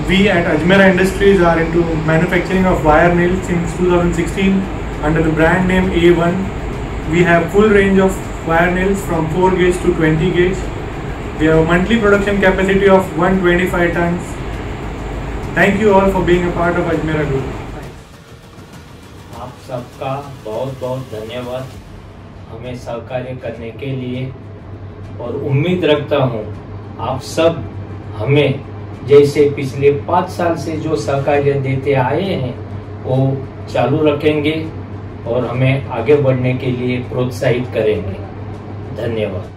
We at Ajmera Industries are into manufacturing of wire nails since 2016 under the brand name A1. We have full range of wire nails from 4 gauge to 20 gauge. We have a monthly production capacity of 125 tons. Thank you all for being a part of Ajmera Group. आप सबका बहुत बहुत धन्यवाद हमें सहकार्य करने के लिए, और उम्मीद रखता हूँ आप सब हमें जैसे पिछले 5 साल से जो सहकार्य देते आए हैं वो चालू रखेंगे और हमें आगे बढ़ने के लिए प्रोत्साहित करेंगे। धन्यवाद।